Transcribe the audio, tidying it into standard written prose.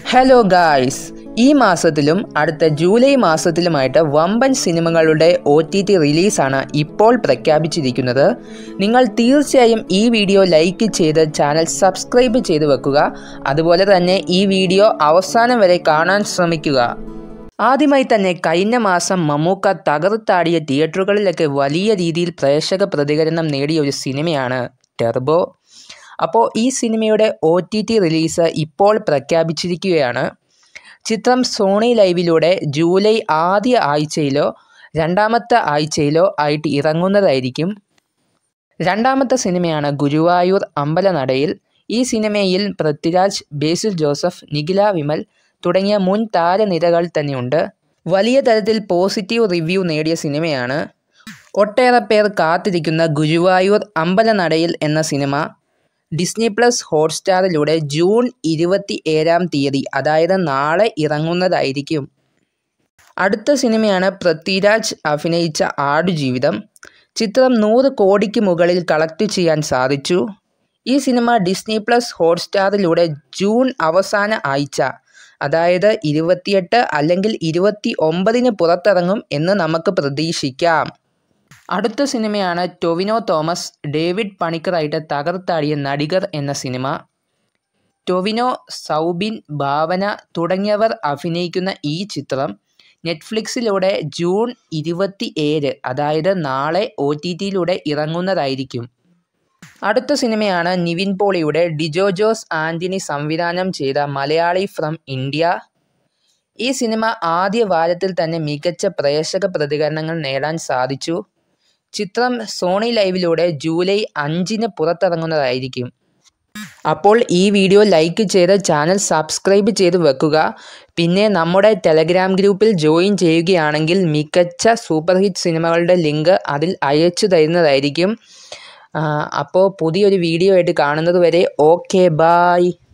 Hello guys, ഈ മാസത്തിലും അടുത്ത ജൂലൈ മാസത്തിലുമായിട്ട് വമ്പൻ സിനിമകളുടെ OTT റിലീസാണ് ഇപ്പോൾ പ്രഖ്യാപിച്ചിരിക്കുന്നത്. നിങ്ങൾ തീർച്ചയായും ഈ വീഡിയോ ലൈക്ക് ചെയ്ത് ചാനൽ സബ്സ്ക്രൈബ് ചെയ്ത് വെക്കുക. അതുപോലെ തന്നെ ഈ വീഡിയോ അവസാനം വരെ കാണാൻ ശ്രമിക്കുക. ആദ്യമായി തന്നെ കഴിഞ്ഞ മാസം മമ്മൂക്ക തകർത്താടിയ തിയേറ്ററുകളിലൊക്കെ വലിയ രീതിയിൽ പ്രേക്ഷക പ്രതികരണം നേടിയ ഒരു സിനിമയാണ് ടർബോ. അപ്പോൾ ഈ സിനിമയുടെ OTT റിലീസ് ഇപ്പോൾ പ്രഖ്യാപിച്ചിരിക്കുകയാണ്. ചിത്രം സോണി ലൈവിലൂടെ ജൂലൈ ആദ്യ ആഴ്ചയിലോ രണ്ടാമത്തെ ആഴ്ചയിലോ ആയിട്ട് ഇറങ്ങുന്നതായിരിക്കും. രണ്ടാമത്തെ സിനിമയാണ് ഗുരുവായൂർ അമ്പലനടയിൽ. ഈ സിനിമയിൽ പൃഥ്വിരാജ്, ബേസിൽ ജോസഫ്, നിഖില വിമൽ തുടങ്ങിയ മുൻ താരനിരകൾ തന്നെയുണ്ട്. വലിയ തരത്തിൽ പോസിറ്റീവ് റിവ്യൂ നേടിയ സിനിമയാണ്. ഒട്ടേറെ പേർ കാത്തിരിക്കുന്ന ഗുരുവായൂർ അമ്പലനടയിൽ എന്ന സിനിമ ഡിസ്നി പ്ലസ് ഹോട്ട്സ്റ്റാറിലൂടെ ജൂൺ 27 അതായത് നാളെ ഇറങ്ങുന്നതായിരിക്കും. അടുത്ത സിനിമയാണ് പൃഥ്വിരാജ് അഭിനയിച്ച ആടുജീവിതം. ചിത്രം 100 കോടിക്ക് മുകളിൽ കളക്ട് ചെയ്യാൻ സാധിച്ചു. ഈ സിനിമ ഡിസ്നി പ്ലസ് ഹോട്ട്സ്റ്റാറിലൂടെ ജൂൺ അവസാന ആഴ്ച അതായത് 28 അല്ലെങ്കിൽ 29 പുറത്തിറങ്ങും എന്ന് നമുക്ക് പ്രതീക്ഷിക്കാം. അടുത്ത സിനിമയാണ് ടൊവിനോ തോമസ്, ഡേവിഡ് പണിക്കറായിട്ട് തകർത്താടിയ നടികർ എന്ന സിനിമ. ടൊവിനോ, സൗബിൻ, ഭാവന തുടങ്ങിയവർ അഭിനയിക്കുന്ന ഈ ചിത്രം നെറ്റ്ഫ്ലിക്സിലൂടെ ജൂൺ 27 അതായത് നാളെ OTTയിലൂടെ ഇറങ്ങുന്നതായിരിക്കും. അടുത്ത സിനിമയാണ് നിവിൻ പോളിയുടെ ഡിജോ ജോസ് ആൻ്റണി സംവിധാനം ചെയ്ത മലയാളി ഫ്രം ഇന്ത്യ. ഈ സിനിമ ആദ്യ വാരത്തിൽ തന്നെ മികച്ച പ്രേക്ഷക പ്രതികരണങ്ങൾ നേടാൻ സാധിച്ചു. ചിത്രം സോണി ലൈവിലൂടെ ജൂലൈ 5 പുറത്തിറങ്ങുന്നതായിരിക്കും. അപ്പോൾ ഈ വീഡിയോ ലൈക്ക് ചെയ്ത് ചാനൽ സബ്സ്ക്രൈബ് ചെയ്ത് വെക്കുക. പിന്നെ നമ്മുടെ ടെലഗ്രാം ഗ്രൂപ്പിൽ ജോയിൻ ചെയ്യുകയാണെങ്കിൽ മികച്ച സൂപ്പർ ഹിറ്റ് സിനിമകളുടെ ലിങ്ക് അതിൽ അയച്ചു തരുന്നതായിരിക്കും. അപ്പോൾ പുതിയൊരു വീഡിയോ ആയിട്ട് കാണുന്നത് വരെ ഓക്കെ, ബായ്.